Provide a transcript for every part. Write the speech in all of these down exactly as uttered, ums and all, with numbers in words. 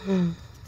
Hmm.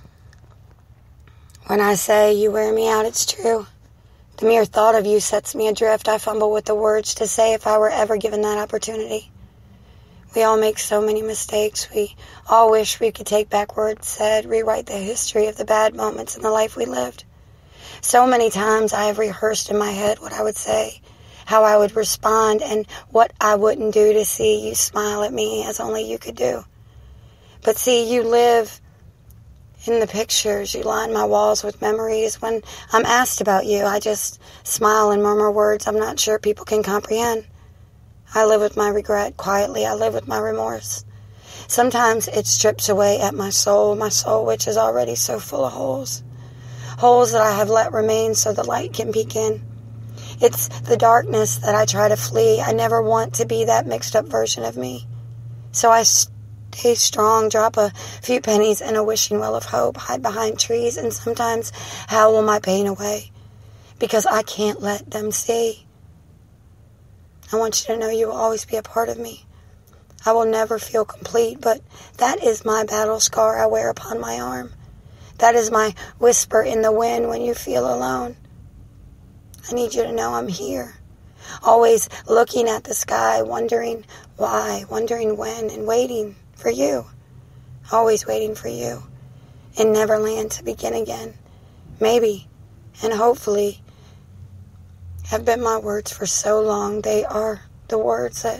When I say you wear me out, it's true. The mere thought of you sets me adrift. I fumble with the words to say if I were ever given that opportunity. We all make so many mistakes. We all wish we could take back words said, rewrite the history of the bad moments in the life we lived. So many times I have rehearsed in my head what I would say, how I would respond, and what I wouldn't do to see you smile at me as only you could do. But see, you live in the pictures. You line my walls with memories. When I'm asked about you, I just smile and murmur words I'm not sure people can comprehend. I live with my regret quietly. I live with my remorse. Sometimes it strips away at my soul, my soul which is already so full of holes. Holes that I have let remain so the light can peek in. It's the darkness that I try to flee. I never want to be that mixed up version of me. So I stay strong, drop a few pennies in a wishing well of hope, hide behind trees, and sometimes howl my pain away because I can't let them see. I want you to know you will always be a part of me. I will never feel complete, but that is my battle scar I wear upon my arm. That is my whisper in the wind when you feel alone. I need you to know I'm here, always looking at the sky, wondering why, wondering when, and waiting for you. Always waiting for you in Neverland to begin again. Maybe, and hopefully, have been my words for so long. They are the words that,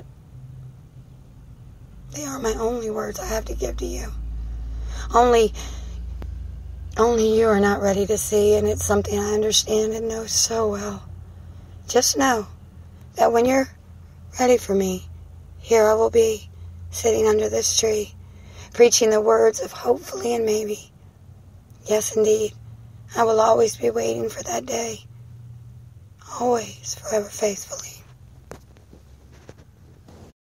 they are my only words I have to give to you. Only, only you are not ready to see, and it's something I understand and know so well. Just know that when you're ready for me, here I will be, sitting under this tree, preaching the words of hopefully and maybe. Yes, indeed, I will always be waiting for that day. Always, forever faithfully.